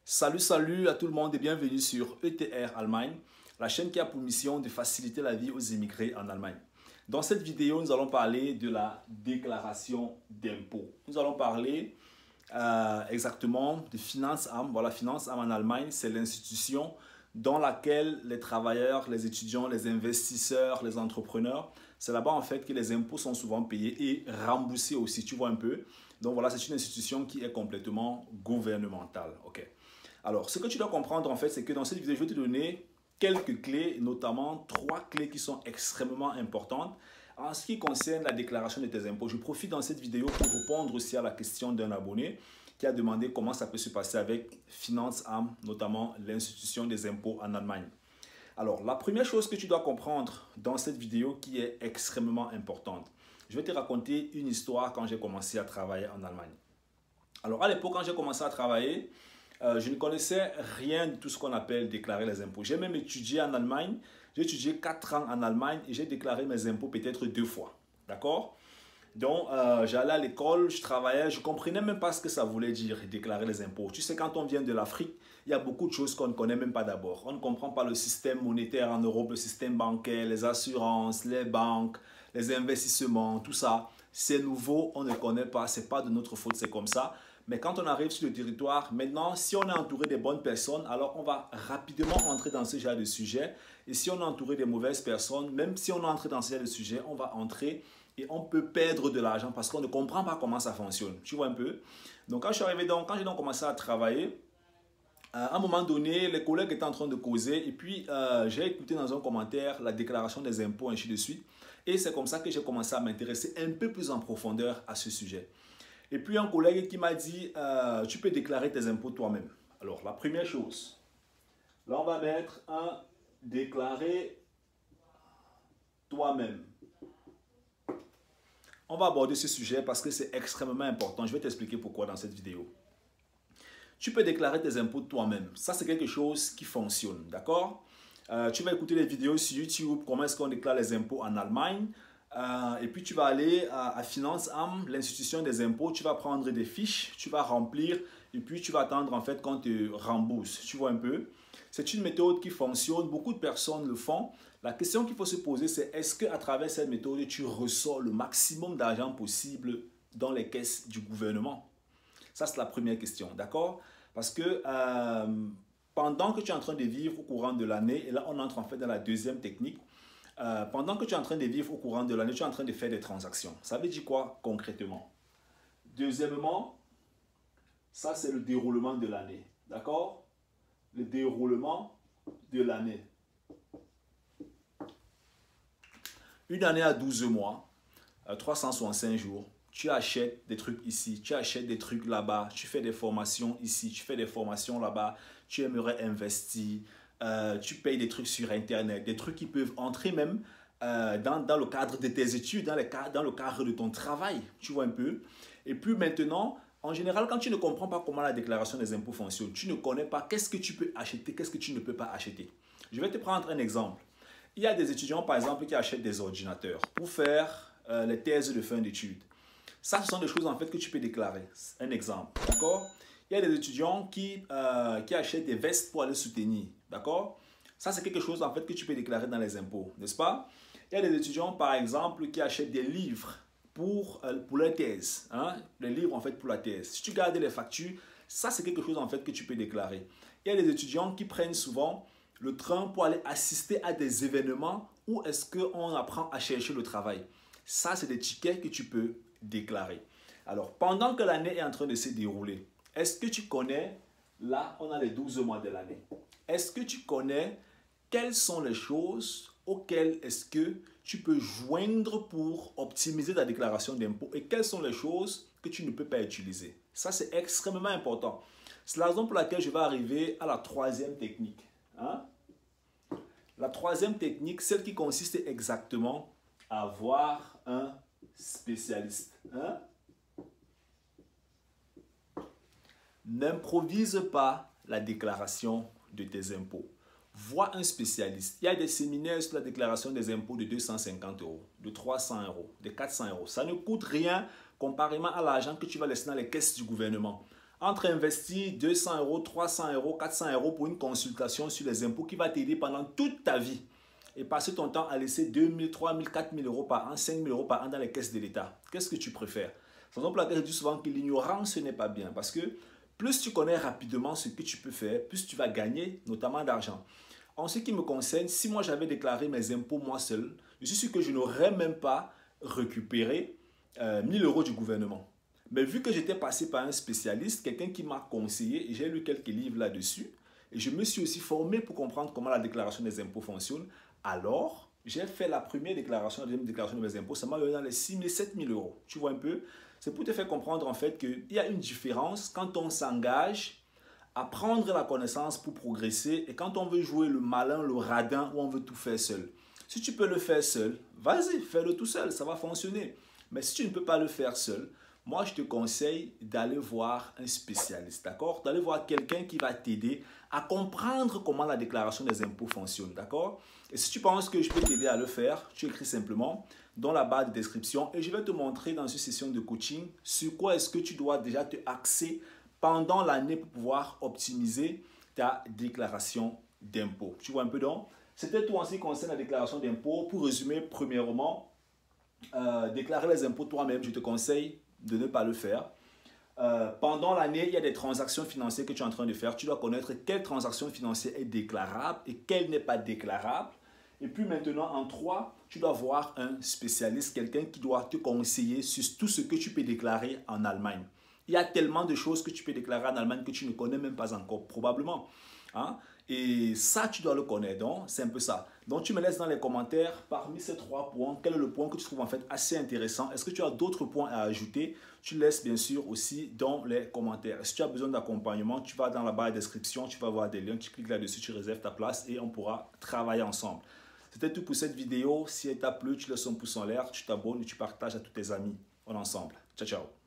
Salut à tout le monde et bienvenue sur ETR Allemagne, la chaîne qui a pour mission de faciliter la vie aux immigrés en Allemagne. Dans cette vidéo, nous allons parler de la déclaration d'impôts. Nous allons parler exactement de Finanzamt. Voilà, Finanzamt en Allemagne, c'est l'institution dans laquelle les travailleurs, les étudiants, les investisseurs, les entrepreneurs, c'est là-bas en fait que les impôts sont souvent payés et remboursés aussi, tu vois un peu. Donc voilà, c'est une institution qui est complètement gouvernementale. Ok. Alors, ce que tu dois comprendre en fait, c'est que dans cette vidéo, je vais te donner quelques clés, notamment 3 clés qui sont extrêmement importantes en ce qui concerne la déclaration de tes impôts. Je profite dans cette vidéo pour répondre aussi à la question d'un abonné qui a demandé comment ça peut se passer avec Finanzamt, notamment l'institution des impôts en Allemagne. Alors, la première chose que tu dois comprendre dans cette vidéo qui est extrêmement importante, je vais te raconter une histoire quand j'ai commencé à travailler en Allemagne. Alors, à l'époque, quand j'ai commencé à travailler, je ne connaissais rien de tout ce qu'on appelle déclarer les impôts. J'ai même étudié en Allemagne. J'ai étudié 4 ans en Allemagne et j'ai déclaré mes impôts peut-être 2 fois. D'accord? Donc, j'allais à l'école, je travaillais, je ne comprenais même pas ce que ça voulait dire, déclarer les impôts. Tu sais, quand on vient de l'Afrique, il y a beaucoup de choses qu'on ne connaît même pas d'abord. On ne comprend pas le système monétaire en Europe, le système bancaire, les assurances, les banques, les investissements, tout ça. C'est nouveau, on ne connaît pas, ce n'est pas de notre faute, c'est comme ça. Mais quand on arrive sur le territoire, maintenant, si on est entouré des bonnes personnes, alors on va rapidement entrer dans ce genre de sujet. Et si on est entouré des mauvaises personnes, même si on entre dans ce genre de sujet, on va entrer et on peut perdre de l'argent parce qu'on ne comprend pas comment ça fonctionne. Tu vois un peu? Donc, quand je suis arrivé, quand j'ai commencé à travailler, à un moment donné, les collègues étaient en train de causer et puis j'ai écouté dans un commentaire la déclaration des impôts, ainsi de suite. Et c'est comme ça que j'ai commencé à m'intéresser un peu plus en profondeur à ce sujet. Et puis un collègue qui m'a dit, tu peux déclarer tes impôts toi-même. Alors la première chose, là on va mettre un déclarer toi-même. On va aborder ce sujet parce que c'est extrêmement important. Je vais t'expliquer pourquoi dans cette vidéo. Tu peux déclarer tes impôts toi-même. Ça c'est quelque chose qui fonctionne, d'accord? Tu vas écouter les vidéos sur YouTube, comment est-ce qu'on déclare les impôts en Allemagne. Et puis tu vas aller à Finanzamt, l'institution des impôts, tu vas prendre des fiches, tu vas remplir et puis tu vas attendre en fait qu'on te rembourse. Tu vois un peu? C'est une méthode qui fonctionne, beaucoup de personnes le font. La question qu'il faut se poser, c'est est-ce qu'à travers cette méthode, tu ressors le maximum d'argent possible dans les caisses du gouvernement? Ça, c'est la première question, d'accord? Parce que pendant que tu es en train de vivre au courant de l'année, et là on entre en fait dans la deuxième technique, pendant que tu es en train de vivre au courant de l'année, tu es en train de faire des transactions. Ça veut dire quoi concrètement? Deuxièmement, ça c'est le déroulement de l'année. D'accord? Le déroulement de l'année. Une année à 12 mois, 365 jours. Tu achètes des trucs ici, tu achètes des trucs là-bas, tu fais des formations ici, tu fais des formations là-bas, tu aimerais investir. Tu payes des trucs sur Internet, des trucs qui peuvent entrer même dans le cadre de tes études, dans le cadre de ton travail, tu vois un peu. Et puis maintenant, en général, quand tu ne comprends pas comment la déclaration des impôts fonctionne, tu ne connais pas qu'est-ce que tu peux acheter, qu'est-ce que tu ne peux pas acheter. Je vais te prendre un exemple. Il y a des étudiants, par exemple, qui achètent des ordinateurs pour faire les thèses de fin d'études. Ça, ce sont des choses en fait que tu peux déclarer. Un exemple, d'accord? Il y a des étudiants qui achètent des vestes pour aller soutenir. D'accord? Ça, c'est quelque chose en fait que tu peux déclarer dans les impôts, n'est-ce pas? Il y a des étudiants, par exemple, qui achètent des livres pour leur thèse. Hein? Les livres en fait pour la thèse. Si tu gardes les factures, ça, c'est quelque chose en fait que tu peux déclarer. Il y a des étudiants qui prennent souvent le train pour aller assister à des événements où est-ce qu'on apprend à chercher le travail. Ça, c'est des tickets que tu peux déclarer. Alors, pendant que l'année est en train de se dérouler, est-ce que tu connais, là, on a les 12 mois de l'année. Est-ce que tu connais quelles sont les choses auxquelles est-ce que tu peux joindre pour optimiser ta déclaration d'impôt et quelles sont les choses que tu ne peux pas utiliser? Ça, c'est extrêmement important. C'est la raison pour laquelle je vais arriver à la troisième technique. Hein? La troisième technique, celle qui consiste exactement à avoir un spécialiste. Hein? N'improvise pas la déclaration de tes impôts. Vois un spécialiste. Il y a des séminaires sur la déclaration des impôts de 250 €, de 300 €, de 400 €. Ça ne coûte rien comparément à l'argent que tu vas laisser dans les caisses du gouvernement. entre investir 200 euros, 300 euros, 400 euros pour une consultation sur les impôts qui va t'aider pendant toute ta vie et passer ton temps à laisser 2 000, 3 000, 4 000 euros par an, 5 000 euros par an dans les caisses de l'État. Qu'est-ce que tu préfères? C'est pour laquelle je dis souvent que l'ignorance n'est pas bien parce que plus tu connais rapidement ce que tu peux faire, plus tu vas gagner, notamment d'argent. En ce qui me concerne, si moi j'avais déclaré mes impôts moi seul, je suis sûr que je n'aurais même pas récupéré 1000 euros du gouvernement. Mais vu que j'étais passé par un spécialiste, quelqu'un qui m'a conseillé, et j'ai lu quelques livres là-dessus, et je me suis aussi formé pour comprendre comment la déclaration des impôts fonctionne, alors j'ai fait la première déclaration, la deuxième déclaration de mes impôts, ça m'a donné dans les 6 000, 7 000 euros. Tu vois un peu? C'est pour te faire comprendre en fait qu'il y a une différence quand on s'engage à prendre la connaissance pour progresser et quand on veut jouer le malin, le radin ou on veut tout faire seul. Si tu peux le faire seul, vas-y, fais-le tout seul, ça va fonctionner. Mais si tu ne peux pas le faire seul, moi je te conseille d'aller voir un spécialiste, d'accord? D'aller voir quelqu'un qui va t'aider à comprendre comment la déclaration des impôts fonctionne, d'accord? Et si tu penses que je peux t'aider à le faire, tu écris simplement dans la barre de description et je vais te montrer dans une session de coaching sur quoi est-ce que tu dois déjà te axer pendant l'année pour pouvoir optimiser ta déclaration d'impôt. Tu vois un peu donc? C'était tout en ce qui concerne la déclaration d'impôt. Pour résumer, premièrement, déclarer les impôts toi-même, je te conseille de ne pas le faire. Pendant l'année, il y a des transactions financières que tu es en train de faire. Tu dois connaître quelle transaction financière est déclarable et quelle n'est pas déclarable. Et puis maintenant, en 3, tu dois voir un spécialiste, quelqu'un qui doit te conseiller sur tout ce que tu peux déclarer en Allemagne. Il y a tellement de choses que tu peux déclarer en Allemagne que tu ne connais même pas encore, probablement. Hein? Et ça, tu dois le connaître. Donc, c'est un peu ça. Donc, tu me laisses dans les commentaires, parmi ces 3 points, quel est le point que tu trouves en fait assez intéressant? Est-ce que tu as d'autres points à ajouter? Tu laisses bien sûr aussi dans les commentaires. Si tu as besoin d'accompagnement, tu vas dans la barre de description, tu vas voir des liens, tu cliques là-dessus, tu réserves ta place et on pourra travailler ensemble. C'était tout pour cette vidéo. Si elle t'a plu, tu laisses un pouce en l'air, tu t'abonnes et tu partages à tous tes amis. On est ensemble. Ciao, ciao.